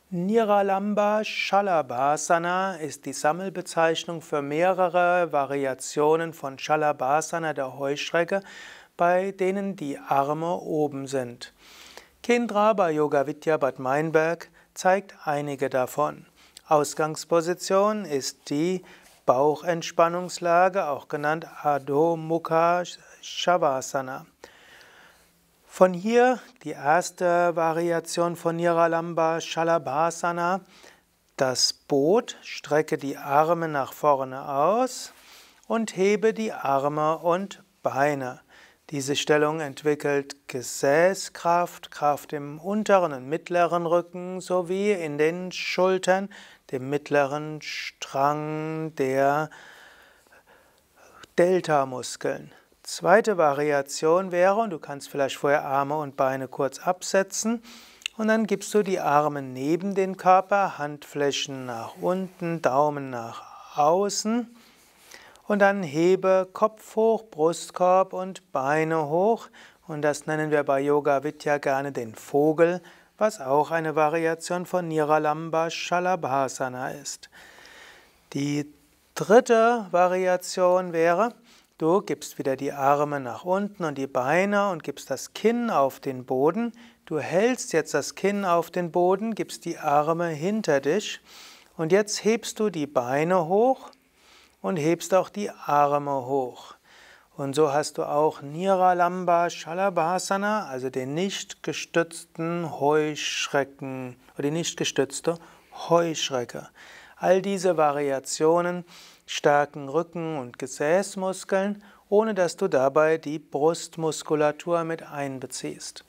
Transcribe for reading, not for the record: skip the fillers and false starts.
Niralamba Shalabhasana ist die Sammelbezeichnung für mehrere Variationen von Shalabhasana, der Heuschrecke, bei denen die Arme oben sind. Kendra bei Yoga Vidya Bad Meinberg zeigt einige davon. Ausgangsposition ist die Bauchentspannungslage, auch genannt Adho Mukha Shavasana. Von hier die erste Variation von Niralamba Shalabhasana. Das Boot, strecke die Arme nach vorne aus und hebe die Arme und Beine. Diese Stellung entwickelt Gesäßkraft, Kraft im unteren und mittleren Rücken sowie in den Schultern, dem mittleren Strang der Deltamuskeln. Zweite Variation wäre, und du kannst vielleicht vorher Arme und Beine kurz absetzen, und dann gibst du die Arme neben den Körper, Handflächen nach unten, Daumen nach außen, und dann hebe Kopf hoch, Brustkorb und Beine hoch, und das nennen wir bei Yoga Vidya gerne den Vogel, was auch eine Variation von Niralamba Shalabhasana ist. Die dritte Variation wäre, du gibst wieder die Arme nach unten und die Beine und gibst das Kinn auf den Boden. Du hältst jetzt das Kinn auf den Boden, gibst die Arme hinter dich und jetzt hebst du die Beine hoch und hebst auch die Arme hoch. Und so hast du auch Niralamba Shalabhasana, also den nicht gestützten Heuschrecken oder die nicht gestützte Heuschrecke. All diese Variationen stärken Rücken- und Gesäßmuskeln, ohne dass du dabei die Brustmuskulatur mit einbeziehst.